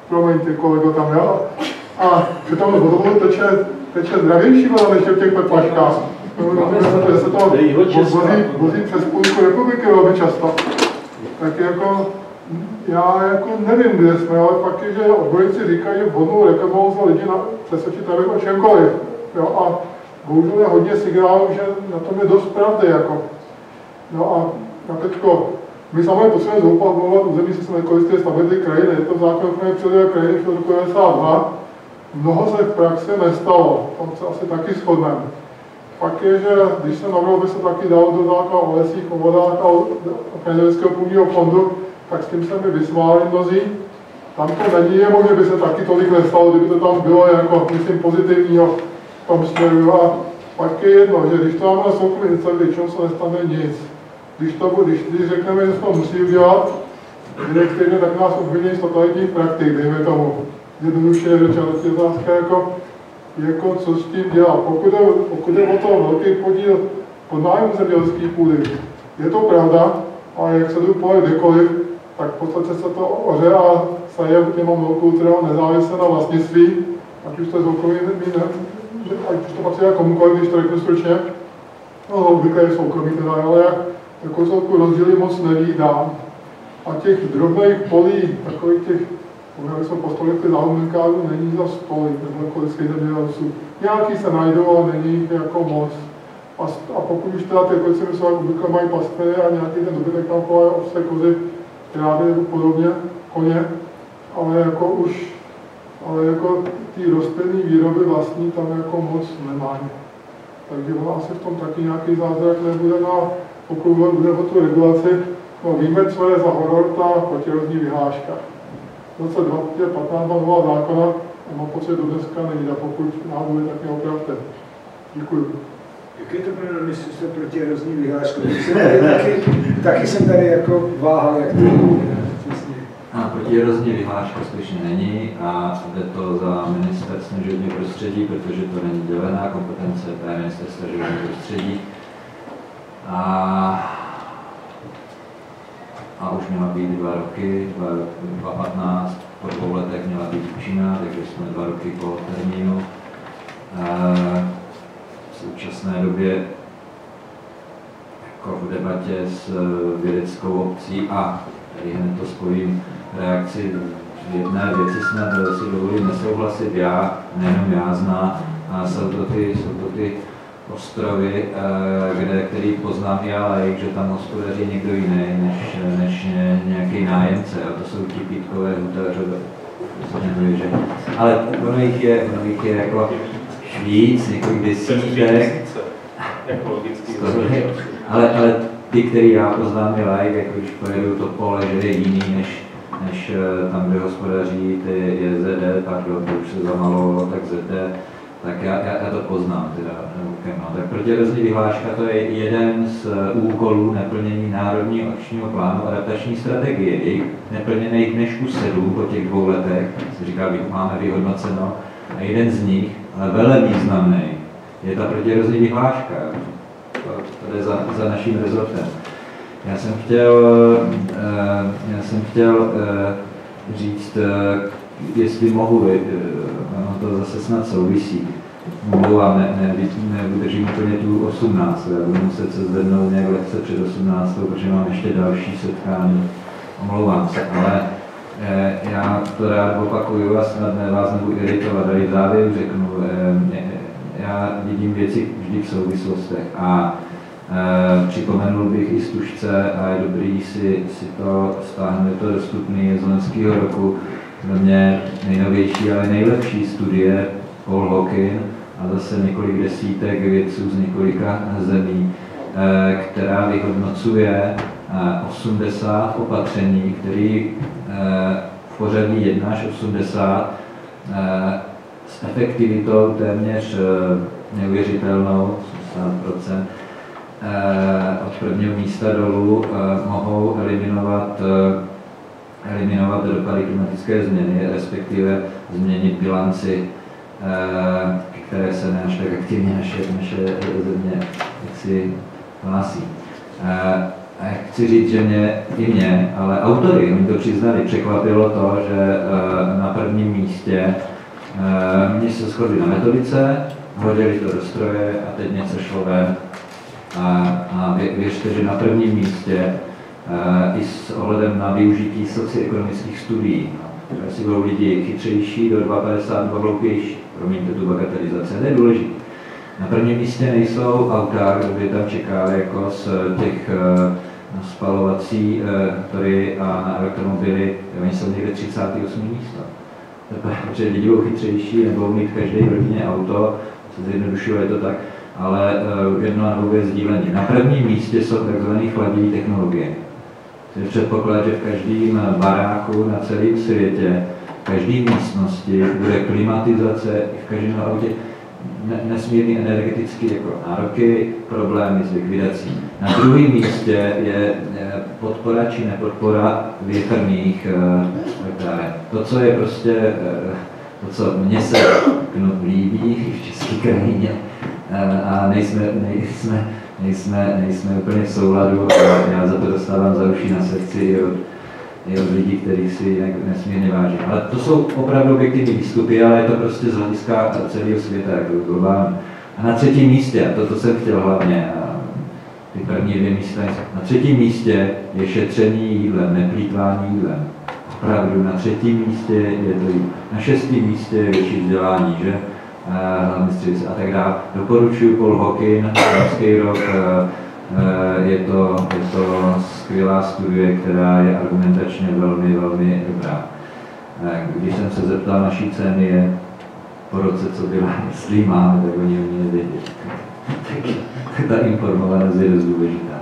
promiňte kolego tam, jo? A že tam z vodovodu teče zdravější voda než v těch petlačkách. Že se to vozí přes půlku republiky velmi často. Tak jako, já jako nevím, kde jsme, ale fakt je, že odborníci říkají, že vodnou reklamu za lidi přesvědčit tady o čemkoliv. Jo? A bohužel je hodně signálů, že na tom je dost pravdy. Jako. No a teďko, my samozřejmě potřebujeme zoupamovat území si nekolisté stability krajiny. Je to v zákoně ochrany přírody a krajiny v roku 1992. Mnoho se v praxi nestalo, tam se asi taky shodneme. Pak je, že když se navrhl, by se taky dal do zákona o lesích, o vodách a o Zemědělského půdního fondu, tak s tím se mi vysmáli mnozí. Tam to není, je možné, by se taky tolik nestalo, kdyby to tam bylo jako, myslím, pozitivního v tom směru. A pak je jedno, že když to máme na soukromé iniciativě, většinou se nestane nic. Když řekneme, že se to musí udělat, direktivně, tak nás obviní z totalitních praktik, dejme tomu. Jednoduše řečeno, je otázka jako co s tím dělat. Pokud je o to velký podíl podnájmu zemědělské půdy, je to pravda, ale jak se jdu pojet kdekoliv, tak v podstatě se to oře a saje těma monokulturama nezávisle na vlastnictví, ať už to je soukromý, ať už to patří komukoliv, když to řeknu stručně, no obvykle je soukromý teda, ale jako celku rozdíly moc nevídám. A těch drobných polí, takových těch, jak jsme postavili ty záhodníkárů, není za stolik, nebo ekologických zemědělců. Nějaký se najdou, ale není jako moc. A pokud už teda ty ekologické jsou, jak obvykle mají pastviny a nějaký ten dobytek tam chovají ovce, kozy, krávy nebo podobně, koně, ale jako ty rostlinné výroby vlastní tam jako moc nemají. Takže ono asi v tom taky nějaký zázrak nebude, no pokud bude o tu regulaci, no víme, co je za horor ta protierozní vyhláška. V roce 2015 nová zákona a mám pocit, že do dneska není, a pokud náhodou je, tak mě opravte. Děkuji. Jaký to bylo na ministerstvo protierozní vyhlášku? Taky jsem tady jako váhal, jak to protierozní vyhláška skutečně není a jde to za ministerstvo životního prostředí, protože to není dělená kompetence, to je ministerstvo životního prostředí. A už měla být 2 roky, 2015, po 2 letech měla být účinná, takže jsme 2 roky po termínu. V současné době jako v debatě s vědeckou obcí a tady hned to spojím reakci v jedné věci snad si dovolím nesouhlasit já, nejenom já znám, a jsou to ty ostrovy, který poznám já laik, že tam hospodaří někdo jiný než nějaký nájemce, a to jsou ti pítkové hutařové, ale ono jich je jako víc, několik desítek, ale ty, který já poznám je laik, jako když pojedu to pole, že je jiný než tam, kde hospodaří ty JZD, pardon, to už se zamalovalo, tak ZD, tak já to poznám teda. Tak protierozní vyhláška to je jeden z úkolů neplnění Národního akčního plánu adaptační strategie. Je neplněných než už 7 po těch 2 letech, se říká, máme vyhodnoceno, a jeden z nich, ale velmi významný, je ta protierozní vyhláška. To je za naším rezortem. Já jsem chtěl říct, jestli mohu, ono to zase snad souvisí. Mluvám, nevydržím úplně tu 18, já budu muset se zvednout nějak lehce před 18, protože mám ještě další setkání. Omlouvám se, ale já to rád opakuju a snad vás nebudu iritovat, ale v závěru řeknu, já vidím věci vždy v souvislostech a připomenul bych i Stužce a je dobrý si to stáhnout, je to dostupný, je z loňského roku, pro mě nejnovější, ale nejlepší studie Paul Hawkin a zase několik desítek vědců z několika zemí, která vyhodnocuje 80 opatření, které v pořadí 1 až 80 s efektivitou téměř neuvěřitelnou, 80%, od prvního místa dolů mohou eliminovat dopady klimatické změny, respektive změnit bilanci, které se ne až tak aktivně naše země hlásí. chci říct, že mě, ale autory, oni to přiznali, překvapilo to, že na prvním místě mě se shodli na metodice, hodili to do stroje a teď něco šlo ven. A věřte, že na prvním místě i s ohledem na využití socioekonomických studií, jestli budou lidi chytřejší, do 2,50 hloupější, promiňte tu bagatelizaci, to je důležité. Na prvním místě nejsou auta, kdo by tam čekali jako z těch spalovací motory a na elektromobily, oni jsou někde 38. místo. Protože lidi budou chytřejší, nebudou mít každý v rodině auto, se zjednodušuje, je to tak, ale jedno a dvou je sdílení. Na prvním místě jsou tzv. Chladivé technologie. Je předpoklad, že v každém baráku na celém světě, v každé místnosti bude klimatizace, v každém autě nesmírný energetický jako nároky, problémy s likvidací. Na druhém místě je podpora či nepodpora větrných elektráren. To, co je prostě, to, co mně se líbí v české krajině, a nejsme úplně v souladu, já za to dostávám za uší na sekci i od lidí, kterých si nesmírně vážím. Ale to jsou opravdu objektivní výstupy, ale je to prostě z hlediska celého světa, jako globálně. A na třetím místě, a toto jsem chtěl hlavně, ty první 2 místa, na třetím místě je šetření jídlem, neplýtvání jídlem. Opravdu na třetím místě je to jídlo. Na 6. místě je větší vzdělání, že? Hlavně středice a tak dále. Doporučuji Paul Hawkin, Evropský rok, je to skvělá studie, která je argumentačně velmi, velmi dobrá. Když jsem se zeptal naší ceny, je po roce, co byla, jestli máme, tak oni mě nevěděli. Tak ta informovanost je dost důležitá.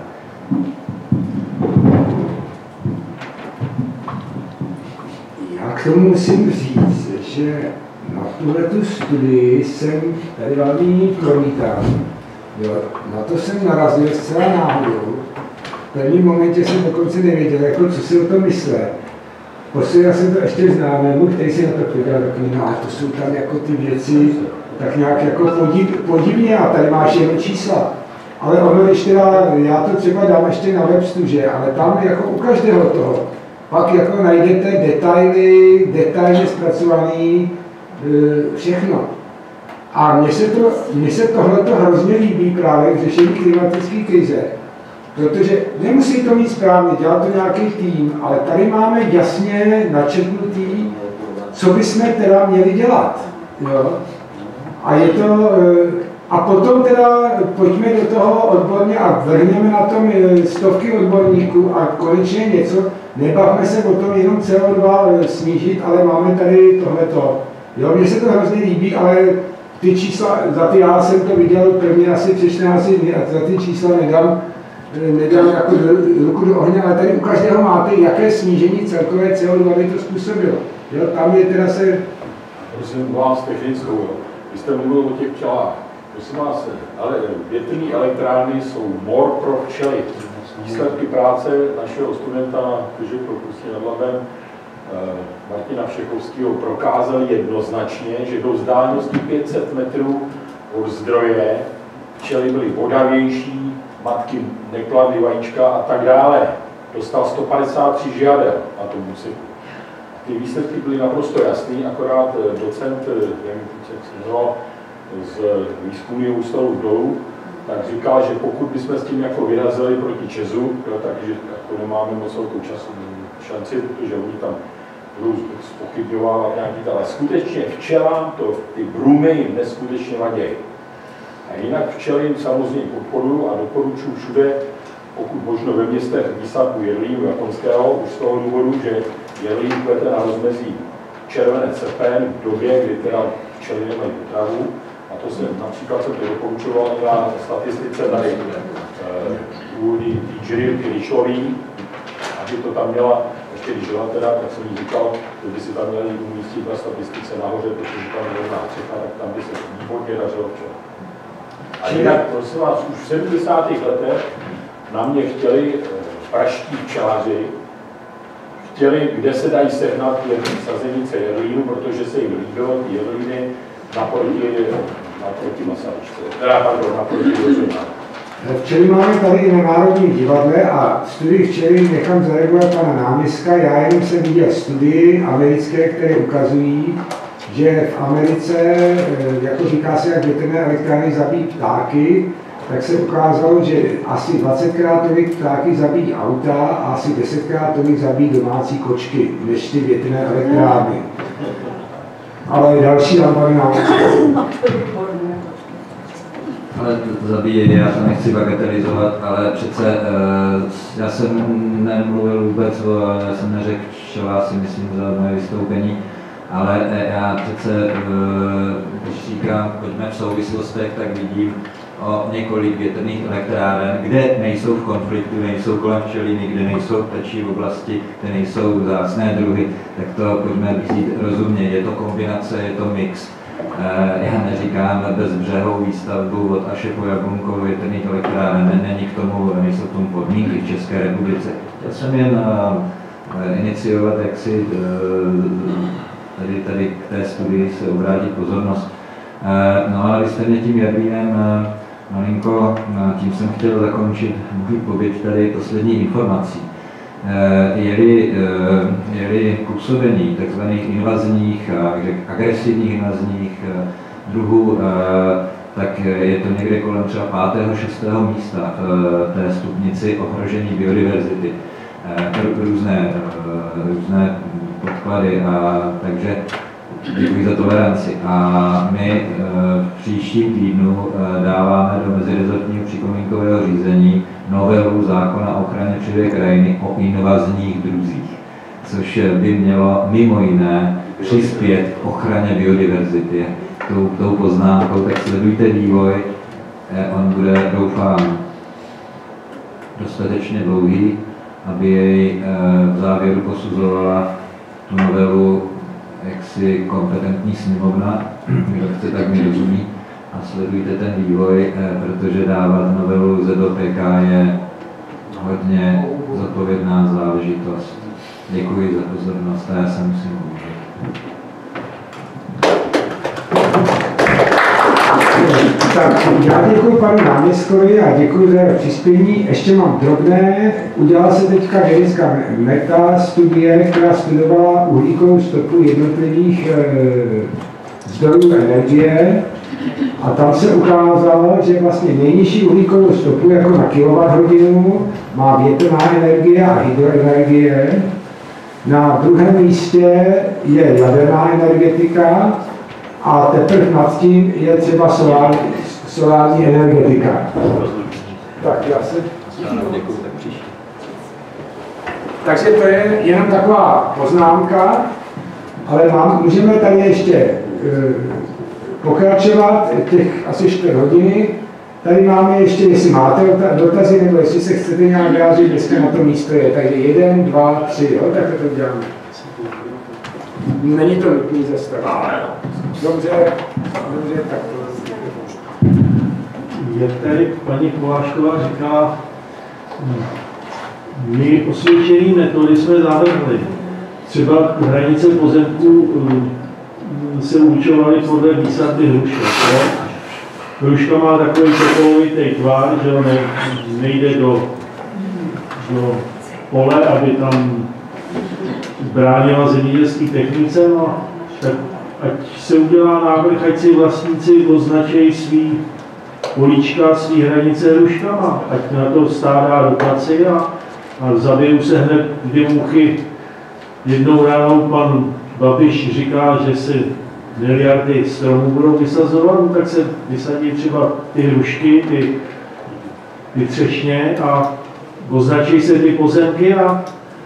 Já k tomu musím říct, že na tuhletu studii jsem tady velmi promítán. Na to jsem narazil zcela náhodou. V prvním momentě jsem dokonce nevěděl, jako, co si o tom myslet. Posledně jsem to ještě známému, který si na to půjde, takový, no a to jsou tam jako ty věci tak nějak jako podivně a tady máš jenom čísla. Ale ono, když teda, já to třeba dám ještě na web stuže, ale tam jako u každého toho, pak jako najdete detaily, detailně zpracovaný, všechno. A mně se tohleto hrozně líbí právě k řešení klimatické krize, protože nemusí to mít správně, dělat to nějaký tým, ale tady máme jasně načetnutý, co bychom teda měli dělat. Jo? A potom teda pojďme do toho odborně a vrhneme na tom stovky odborníků a konečně něco, nebavme se o tom jenom CO2 snížit, ale máme tady tohleto. Jo, mně se to hrozně líbí, ale ty čísla, já jsem to viděl prvně asi před 14 dny a za ty čísla nedám jako ruku do ohně, ale tady u každého máte, jaké snížení celkové CO2 by to způsobilo. Jo, tam je teda se... Prosím vás technickou, jo. Vy jste mluvil o těch včelách. Prosím vás, ale větrné elektrárny jsou mor pro včely. Výsledky práce našeho studenta Křiže Propustí nad Labem Martina Všechovského prokázali jednoznačně, že do vzdálenosti 500 metrů od zdroje včely byly vodavější, matky nekladly vajíčka a tak dále. Dostal 153 žiadel na tom úseku. Ty výsledky byly naprosto jasný, akorát docent, nevím, jak se jmenoval, z výzkumného ústavu dolů, tak říkal, že pokud bychom s tím jako vyrazili proti Česu, takže jako nemáme moc velkou šanci, protože oni tam budou zpochybňovávat nějaký, ale skutečně včelám ty brumy jim neskutečně vadějí. A jinak včely samozřejmě podporuju a doporučuji všude, pokud možno ve městech výsadbu jedlínu japonského, už z toho důvodu, že jedlín kvete na rozmezí červenec srpen v době, kdy teda včely nemají potravu. A to jsem například jsem to doporučoval na statistice tady původní jury Ryšlový, aby to tam měla, ještě když žila teda, tak jsem jí říkal, že by si tam měli umístit na statistice nahoře, protože tam je rovná střecha, tak tam by se výborně dařilo včel. A jinak, prosím vás, už v 70. letech na mě chtěli praští včelaři, chtěli, kde se dají sehnat sazenice jedlínu, protože se jim líbilo ty jedlíny naproti Masaryčce, teda pardon, naproti Rožena. Včely máme tady i na Národním divadle a studii včely nechám zareagovat pana náměstka. Já jenom jsem viděl studii americké, které ukazují, že v Americe, jako říká se, jak větrné elektrárny zabíjí ptáky, tak se ukázalo, že asi 20krát tolik ptáky zabíjí auta a asi 10krát tolik zabíjí domácí kočky, než ty větrné elektrárny. Ale další lampady nám. Ale zabíjí, já to nechci bagatelizovat, ale přece já jsem nemluvil vůbec, já jsem neřekl včela, si myslím, za moje vystoupení, ale já přece, když říkám, pojďme v souvislostech, tak vidím o několik větrných elektráren, kde nejsou v konfliktu, nejsou kolem včeliny, kde nejsou ptačí oblasti, kde nejsou vzácné druhy, tak to pojďme vzít rozumně, je to kombinace, je to mix. Já neříkám bezbřehou výstavbu od Aše po Jablunkou větrných elektráren, není k tomu, nejsou k tomu podmínky v České republice. Chtěl jsem jen iniciovat, jak si tady k té studii se obrátit pozornost. No ale vy jste mě tím Jadvínem malinko, tím jsem chtěl zakončit můj pobyt tady poslední informací. Je-li působení tzv. Invazních, agresivních invazních druhů, tak je to někde kolem třeba 5. 6. místa v té stupnici ohrožení biodiverzity. Různé podklady, takže děkuji za toleranci. A my v příštím týdnu dáváme do mezirezortního připomínkového řízení novelu zákona o ochraně přírody krajiny o invazních druzích, což by mělo mimo jiné přispět k ochraně biodiverzity. Tou poznámkou, tak sledujte vývoj, on bude, doufám, dostatečně dlouhý, aby jej v závěru posuzovala tu novelu jaksi kompetentní sněmovna, kdo chce, tak mi rozumí, a sledujte ten vývoj, protože dávat novelu ZOPK je hodně zodpovědná záležitost. Děkuji za pozornost a já se musím omluvit. Tak, já děkuji panu náměstkovi a děkuji za přispění. Ještě mám drobné. Udělala se teďka vědecká metastudie, která studovala uhlíkovou stopu jednotlivých zdrojů energie. A tam se ukázalo, že vlastně nejnižší uhlíkovou stopu jako na kWh má větrná energie a hydroenergie. Na druhém místě je jaderná energetika a teprve nad tím je třeba solární energetika. Tak já se... Takže to je jenom taková poznámka, ale můžeme tady ještě pokračovat těch asi 4 hodiny. Tady máme ještě, jestli máte dotazy, nebo jestli se chcete nějak vyjádřit, dneska na to místo je. Takže 1, 2, 3, jo, tak to děláme. Není to nutný zastavit. Dobře, tak to. Jak tady paní Kovášková říká, my osvědčené metody jsme zavedli. Třeba hranice pozemků se určovaly podle výsadby hrušek. Hruška má takový sokolovitý tvar, že nejde do pole, aby tam bránila zemědělské technice, no, tak ať se udělá návrh, ať si vlastníci označí svý políčka, svý hranice hruškama, ať na to stát dá dotaci a zabijou se hned 2 muchy. Jednou ránou pan Babiš říká, že se miliardy stromů budou vysazovat, no, tak se vysadí třeba ty hrušky, ty třešně a označí se ty pozemky a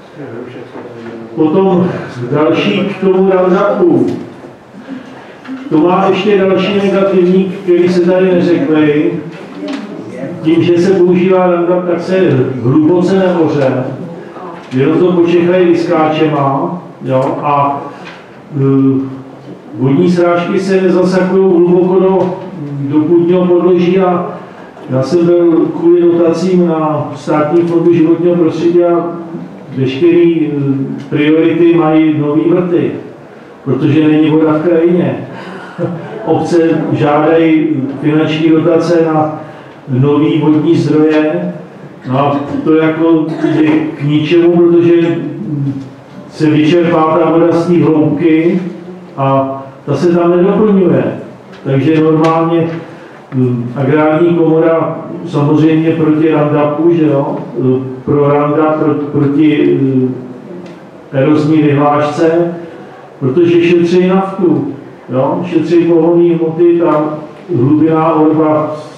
potom další k tomu Roundupu. To má ještě další negativní, který se tady neřekli. Tím, že se používá Roundup, tak se hluboce neoře. Jenom to počechají vyskáčema, jo, a vodní srážky se nezasakují hluboko do půdního podloží a já jsem byl kvůli dotacím na Státní fondu životního prostředí a veškeré priority mají nový vrty, protože není voda v krajině. Obce žádají finanční dotace na nový vodní zdroje. No a to jako je k ničemu, protože se vyčerpá ta voda z té hloubky a ta se tam nedoplňuje. Takže normálně agrární komora samozřejmě proti Roundupu, že jo, pro Roundup, proti erozní vyhlášce, protože šetří naftu, jo, šetří pohonné hmoty, ta hlubinná orba